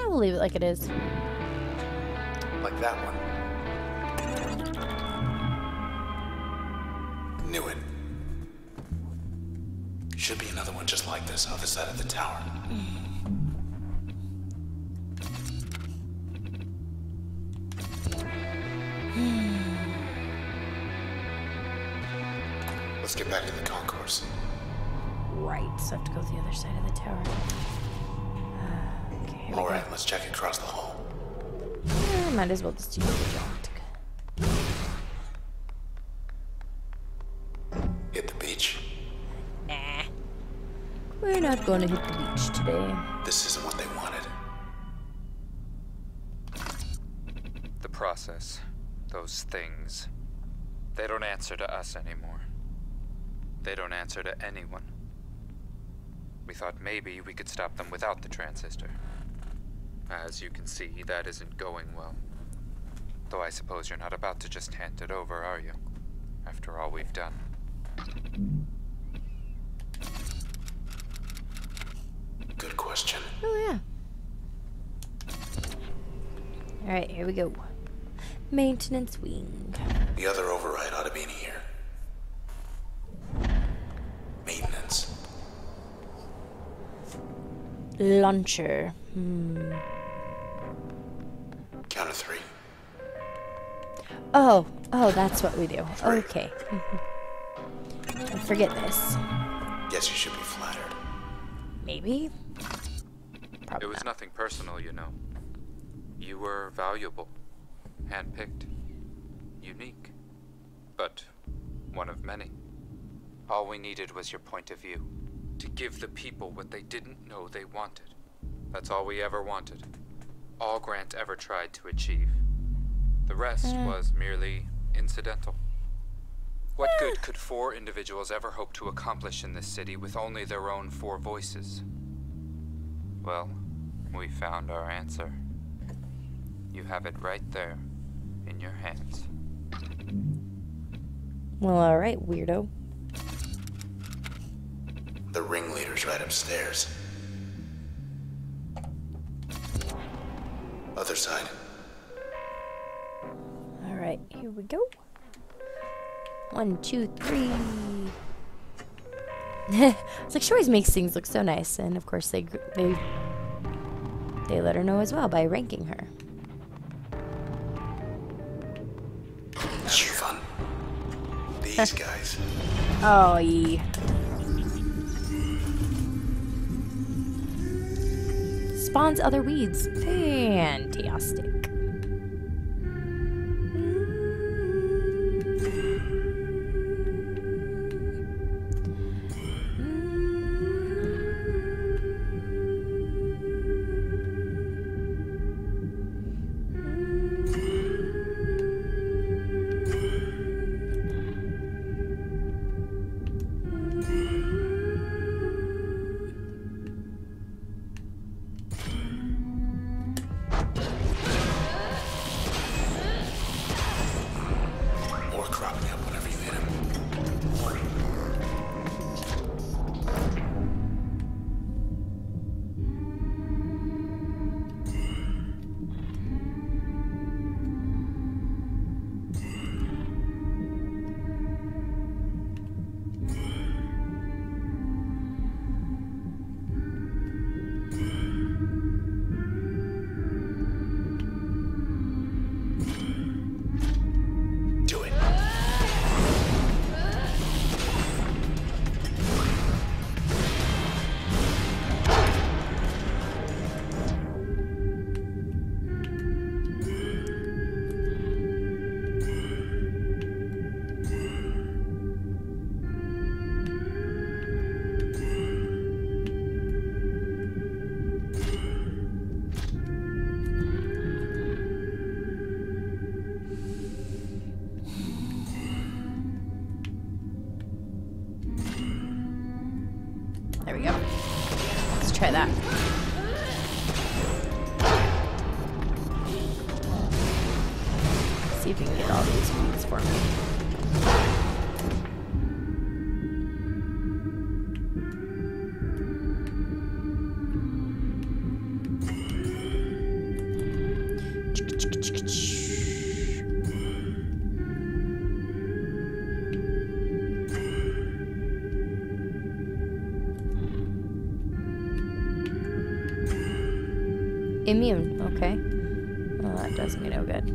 we'll leave it like it is. Like that one. Knew it. Should be another one just like this, other side of the tower. Let's get back to the concourse. Right, so I have to go to the other side of the tower. Okay, here we Alright, go. let's check across the hall. Might as well just do the jaunt. Hit the beach. Nah. We're not going to hit the beach today. This isn't what they wanted. The process. Those things. They don't answer to us anymore. They don't answer to anyone. We thought maybe we could stop them without the transistor. As you can see, that isn't going well. Though I suppose you're not about to just hand it over, are you? After all we've done. Good question. Oh, yeah. Alright, here we go. Maintenance wing. The other override ought to be in here. Maintenance. Launcher. Count of 3. Oh, that's what we do. 3. Okay. I forget this. Guess you should be flattered. Maybe? Probably It was not. nothing personal, you know. You were valuable, handpicked, unique, but one of many. All we needed was your point of view, to give the people what they didn't know they wanted. That's all we ever wanted. All Grant ever tried to achieve. The rest was merely incidental. What good could 4 individuals ever hope to accomplish in this city with only their own 4 voices? Well, we found our answer. You have it right there, in your hands. Well, alright, weirdo. The ringleader's right upstairs. Other side. Alright, here we go. 1, 2, 3. It's like she always makes things look so nice, and of course they let her know as well by ranking her. Having fun. These guys. Oh, yeah. Spawns other weeds. Fantastic. More cropping up whenever you hit him. Do it. There we go. Let's try that. See if we can get all these weeds for me. Immune, okay. Well, that does me no good.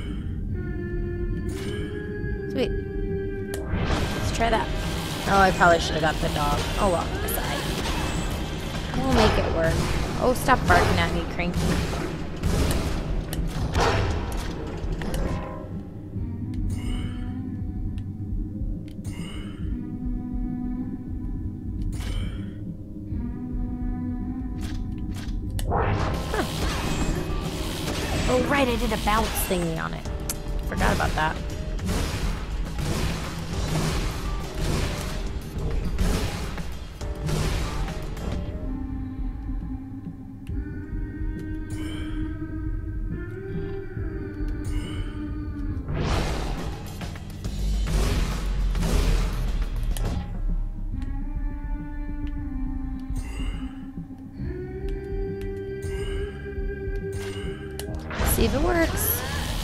Sweet. Let's try that. Oh, I probably should have got the dog. Oh well, aside. We'll make it work. Oh, stop barking at me, Cranky. Oh, right, I did a bounce thingy on it. Forgot about that. See if it works.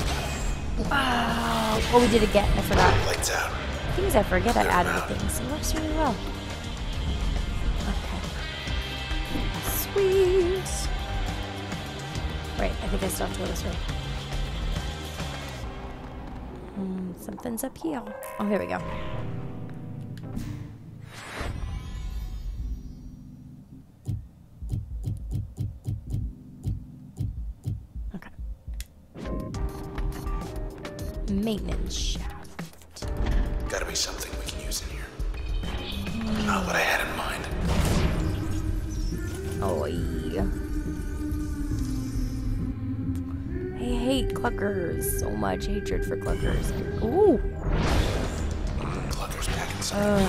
Oh, we did again. I forgot. Lights out. Things I forget I added things. It works really well. Okay. Sweet. Right, I think I still have to go this way. Something's up here. Oh, here we go. Maintenance shaft. Gotta be something we can use in here. Not what I had in mind. Oh, yeah. I hate cluckers. So much hatred for cluckers. Ooh. Clucker's back inside.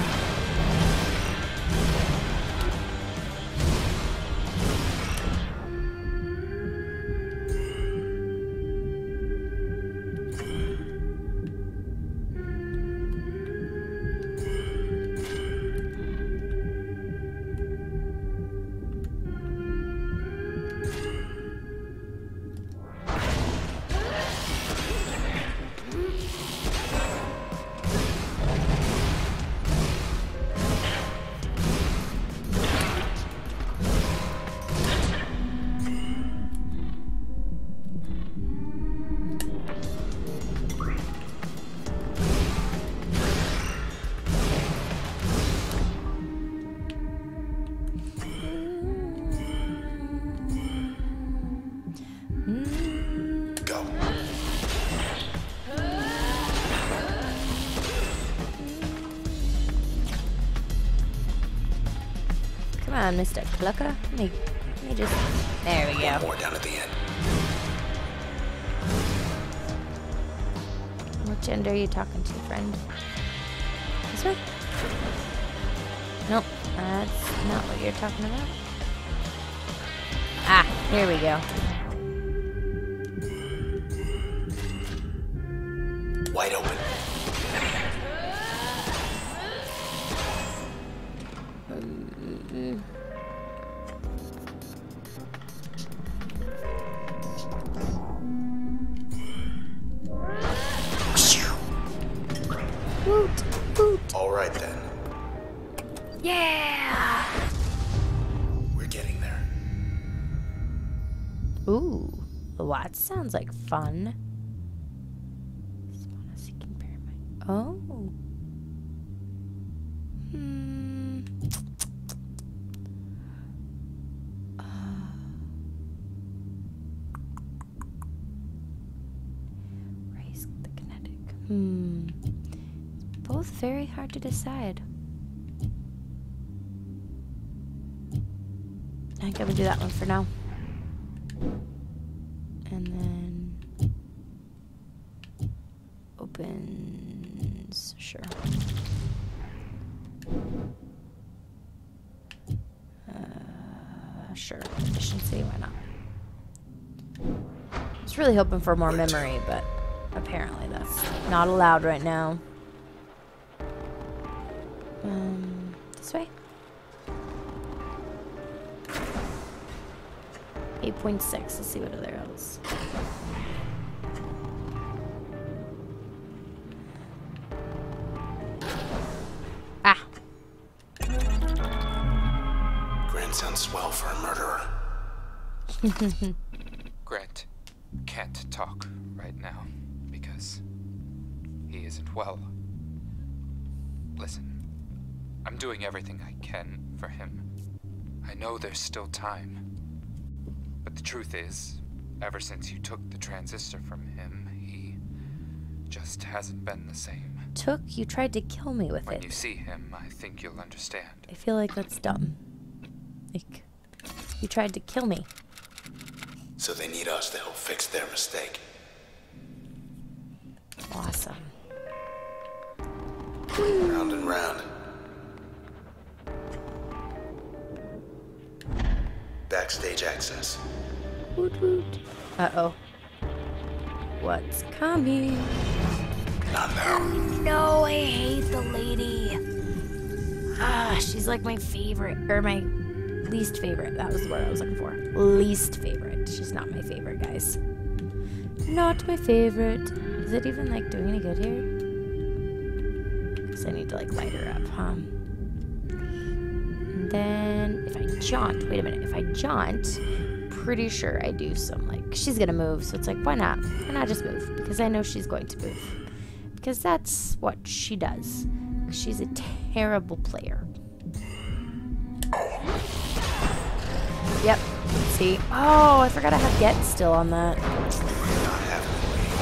Come on, Mr. Clucker. Let me just... There we go. One more down at the end. What gender are you talking to, friend? This way? Nope, that's not what you're talking about. Ah, here we go. Wide open. Woot, woot. All right then. Yeah! We're getting there. Ooh, well, that sounds like fun. Spawn a seeking pyramid. Oh. Raise the kinetic. Both very hard to decide. I think I'm gonna do that one for now. And then opens, sure. Sure, efficiency, why not? I was really hoping for more memory, but apparently that's not allowed right now. This way. 8.6. Let's see what other else. Ah. Grand sounds swell for a murderer. talk right now because he isn't well. Listen, I'm doing everything I can for him. I know there's still time. But the truth is, ever since you took the transistor from him, he just hasn't been the same. Took? You tried to kill me with it. When you see him, I think you'll understand. I feel like that's dumb. Like, you tried to kill me. So they need us to help fix their mistake. Awesome. Round and round. Backstage access. Woot woot. Uh-oh. What's coming? Not now. No, I hate the lady. Ah, she's like my favorite, or my least favorite. That was the word I was looking for. Least favorite. She's not my favorite, guys. Not my favorite. Is it even, like, doing any good here? Because I need to, like, light her up, huh? And then, if I jaunt, wait a minute. If I jaunt, pretty sure I do some, like, she's gonna move, so it's like, why not? Why not just move? Because I know she's going to move. Because that's what she does. She's a terrible player. Yep. See? Oh, I forgot I have get still on that. Not happening.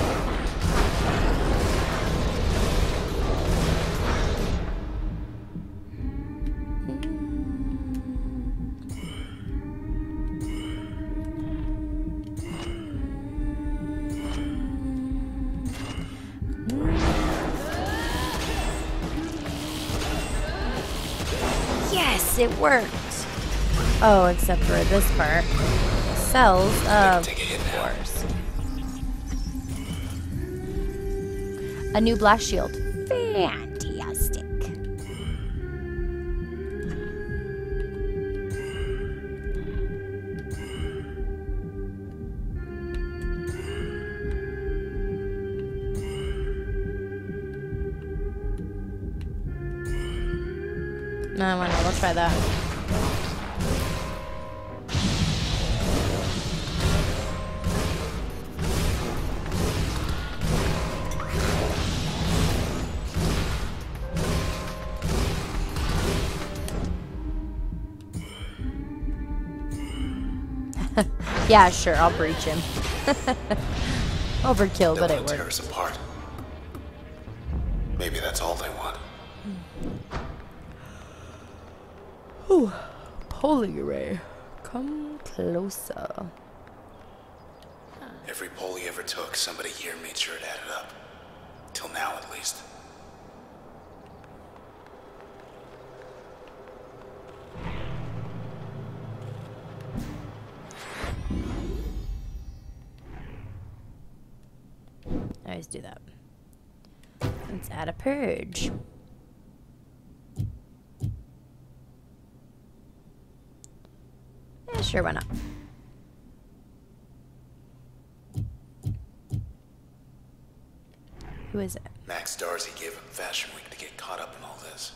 Yes, it worked. Oh, except for this part. Cells, of course. A new blast shield. Fantastic. No, why not? Let's try that. Yeah, sure, I'll breach him. Overkill, but it They'll tear works. us apart. Maybe that's all they want. Ooh, Poly Ray, come closer. Every poll he ever took, somebody here made sure it added up. Till now, at least. I always do that. Let's add a purge. Yeah, sure, why not? Who is it? Max Darcy gave up Fashion Week to get caught up in all this.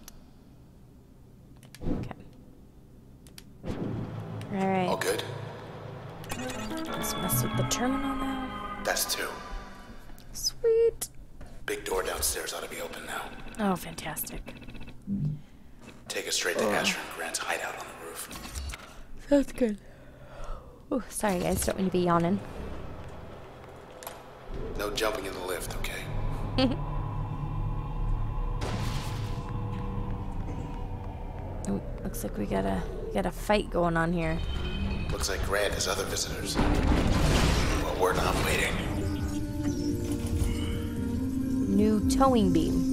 Okay. Alright. All good? Let's mess with the terminal now. That's two. Sweet. Big door downstairs ought to be open now. Oh, fantastic. Take us straight to Asher and Grant's hideout on the roof. Sounds good. Ooh, sorry guys, don't mean to be yawning. No jumping in the lift, okay? Oh, looks like we got a fight going on here. Looks like Grant has other visitors. Well, we're not waiting. New towing beam.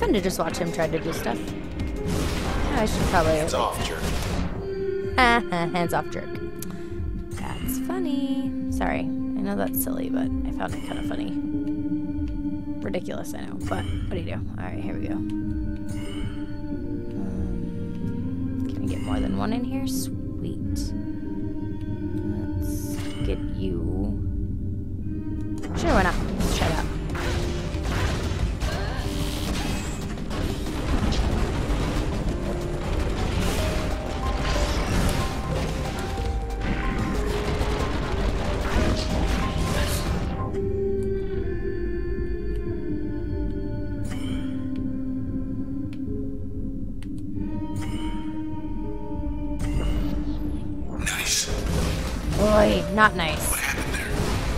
fun to just watch him try to do stuff. Yeah, I should probably... Hands off, jerk. Hands off, jerk. That's funny. Sorry. I know that's silly, but I found it kind of funny. Ridiculous, I know. But what do you do? Alright, here we go. Can we get more than one in here? Sweet. Let's get you. Sure, why not? Let's try that. Boy, not nice. What happened there?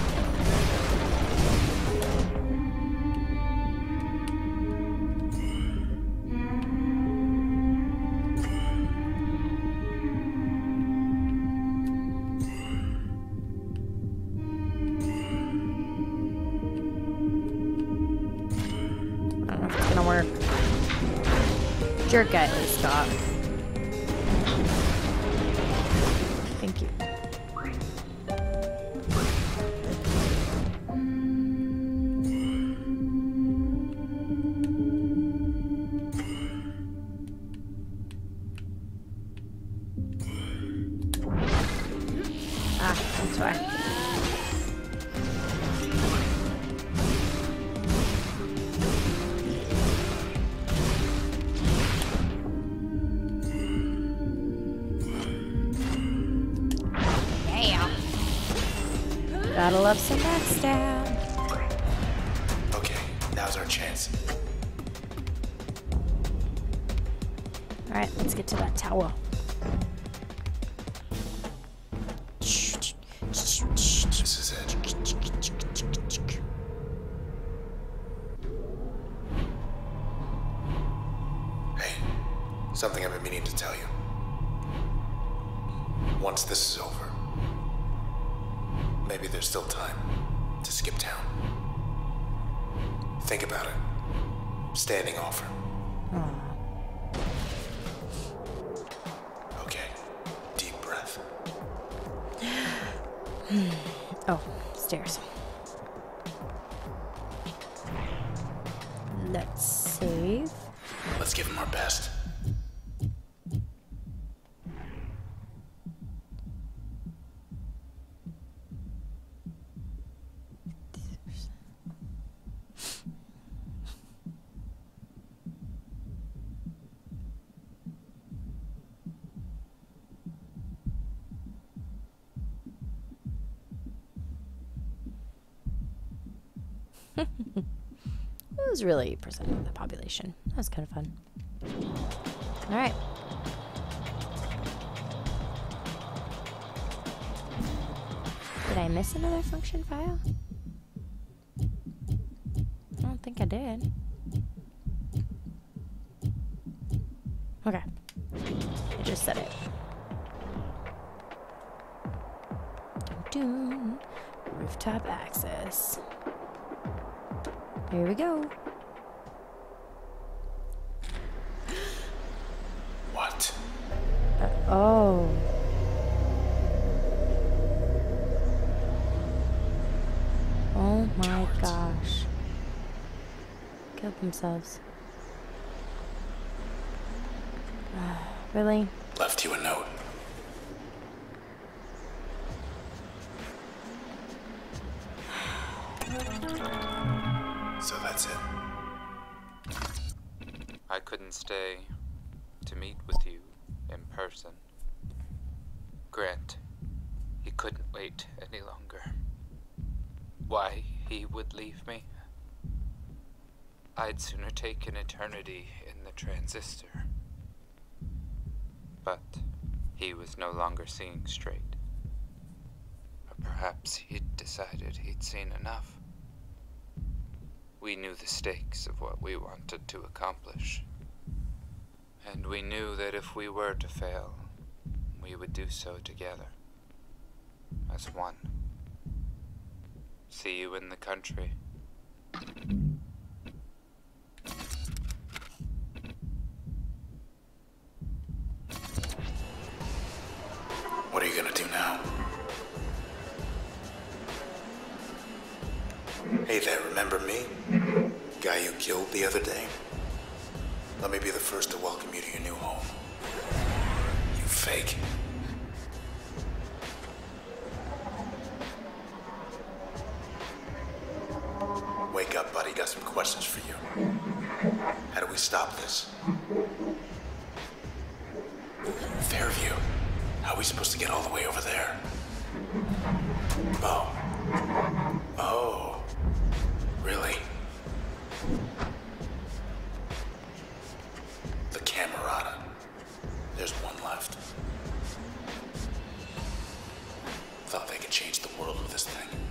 I don't know if it's gonna work. Jerk guy, stop. Thank you. Ah, that's why. Gotta love some backstab. Okay, now's our chance. Alright, let's get to that tower. This is it. Hey, something I've been meaning to tell you. Once this is over, maybe there's still time to skip town. Think about it. Standing offer. Okay, deep breath. Oh, stairs. Let's save. Let's give him our best. It was really percent of the population. That was kind of fun. Alright. Did I miss another function file? I don't think I did. Okay. I just said it. Dun-dun. Rooftop access. Here we go. What? Oh. Oh my Cowards. gosh. Killed themselves. Really? Left you a note. So that's it. I couldn't stay to meet with you in person. Grant, he couldn't wait any longer. Why he would leave me? I'd sooner take an eternity in the Transistor. But he was no longer seeing straight. Or perhaps he'd decided he'd seen enough. We knew the stakes of what we wanted to accomplish. And we knew that if we were to fail, we would do so together. As one. See you in the country. Hey there, remember me? Guy you killed the other day? Let me be the first to welcome you to your new home. You fake. Wake up, buddy. Got some questions for you. How do we stop this? Fairview. How are we supposed to get all the way over there? Oh. Oh. Really? The Camerata. There's one left. Thought they could change the world with this thing.